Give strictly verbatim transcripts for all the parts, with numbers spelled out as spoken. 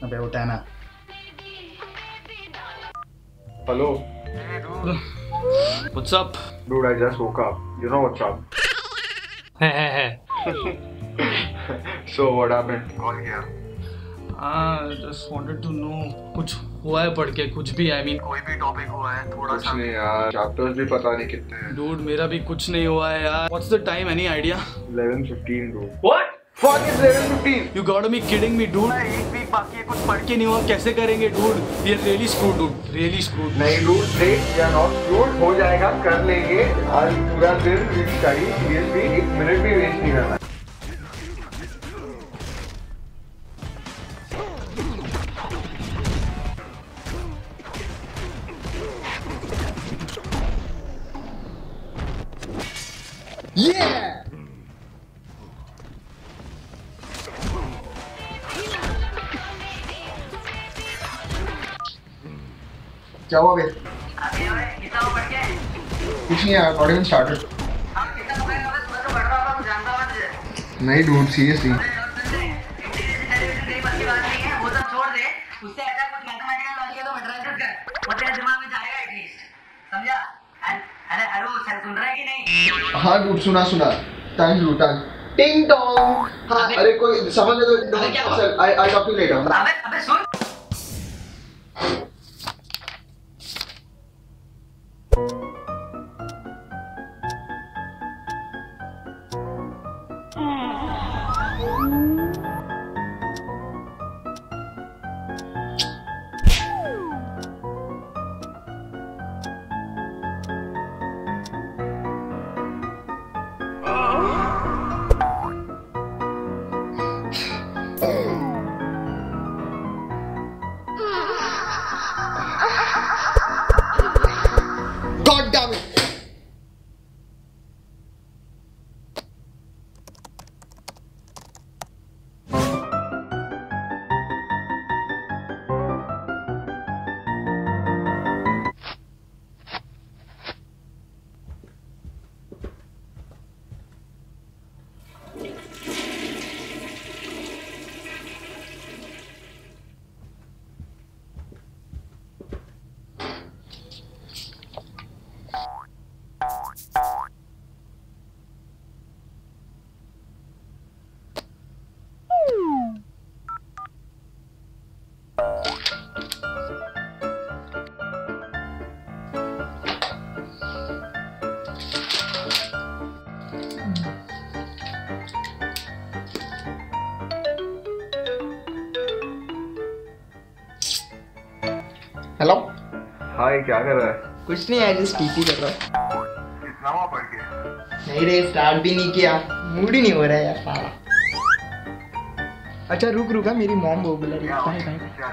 अबे उठा ना। Hello. Hey dude. What's up? Dude, I just woke up. You know what's up? So what happened? Call here. Ah, just wanted to know कुछ हुआ है पढ़ के, कुछ भी I mean कोई भी टॉपिक हुआ है थोड़ा सा? कुछ नहीं यार, चैप्टर्स भी पता नहीं कितने हैं। Dude, मेरा भी कुछ नहीं हुआ है यार। What's the time? Any idea? eleven fifteen dude. What? Fuck is eleven fifteen? You gotta be kidding me, dude. एक वीक बाकी है, कुछ पढ़ के नहीं हुआ, कैसे करेंगे dude? We are really screwed, dude. Really screwed. नहीं dude, break या not screwed हो जाएगा, कर लेंगे। आज पूरा दिन स्टडी सीरियसली एक मिनट भी वेस्ट नहीं करना। Yeah! क्या हुआ बे? कितना पढ़ के? कुछ नहीं यार, नॉट इवन स्टार्टेड। हम कितना पढ़ रहे हैं? तो पढ़ रहा था, जानता हूँ तुझे। नहीं डूड, सीरियसली। तेरी बात नहीं है, वो सब छोड़ दे। उससे ऐसा कुछ मैथमेटिकल लॉजिक है तो मैथमेटिक्स कर। वो तेरे दिमाग में जाएगा एटलीस्ट, समझा? अरे हेलो सर, सुन रहा है कि नहीं? हाँ डूड, सुना सुना। Thank you, thank. टिंग टोंग। हाँ, अरे कोई समझ ले तो चल, I I talk to you later. अबे अबे सुन। God damn it! Hello. Hi, क्या कर रहा है? कुछ नहीं, आज टीपी कर रहा हूँ। कितना हुआ पढ़ के? नहीं रे, स्टार्ट भी नहीं किया, मूड ही नहीं हो रहा है यार सारा। अच्छा रुक रुका, मेरी मॉम वो बुला रही है। Bye bye.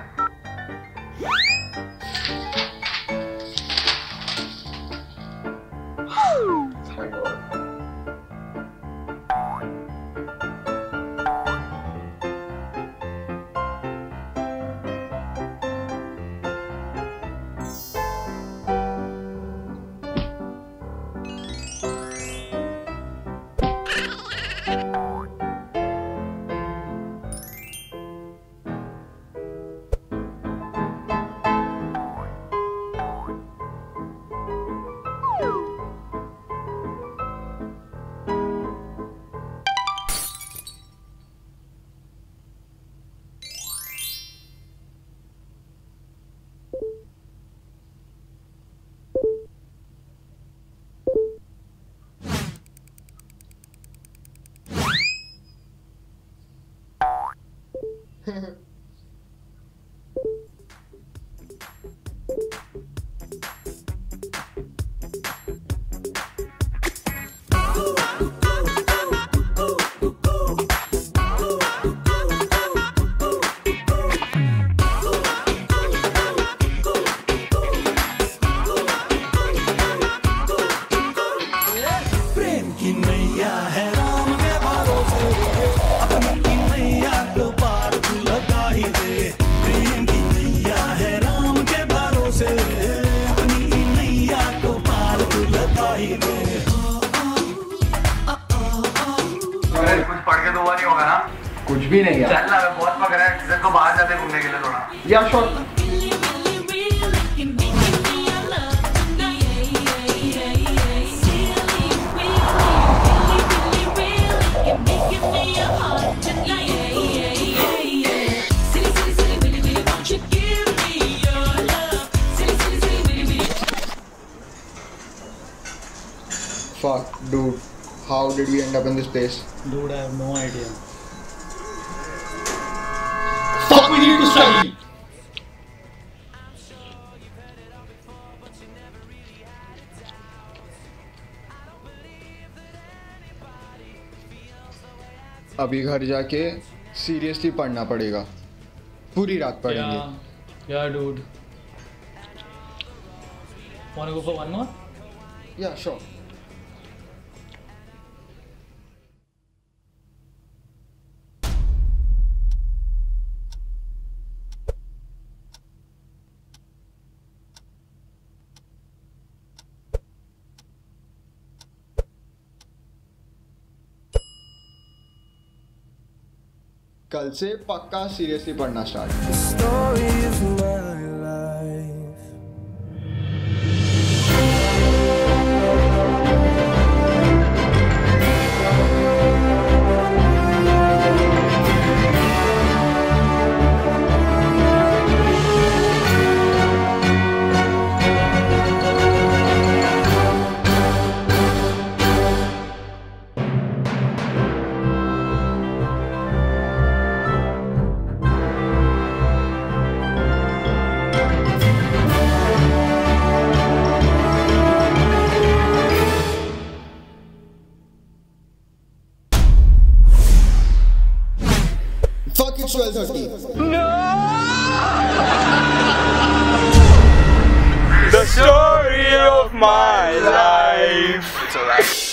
कुछ पढ़ के तो हुआ नहीं होगा ना? कुछ भी नहीं यार। चल ना, मैं बहुत पक रहा है, तेरे को बाहर जाते घूमने के लिए थोड़ा। या sure. Fuck, dude. How did we end up in this place? Dude, I have no idea. Fuck, we need to study! अभी घर जाके सीरियसली पढ़ना पड़ेगा, पूरी रात पढ़ेंगे। Yeah, yeah, dude. Wanna go for one more? Yeah, sure. कल से पक्का सीरियसली पढ़ना start. Fuck, it's twelve thirty. No! The story of my life. It's a wrap.